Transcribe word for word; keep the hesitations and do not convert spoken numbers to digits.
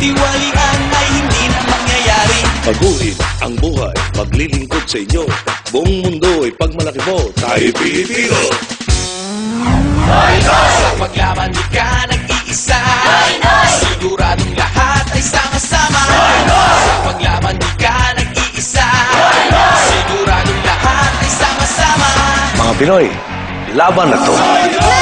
Tiwalian ay hindi na mangyayari. Baguhin ang buhay, maglilingkod sa inyo. Buong mundo ay pagmalaki mo, tayo Pilipino. Sa paglaban di ka nag-iisa, siguradong lahat ay sama-sama. Sa paglaban di ka nag-iisa, siguradong lahat ay sama-sama. Mga Pinoy, laban na to.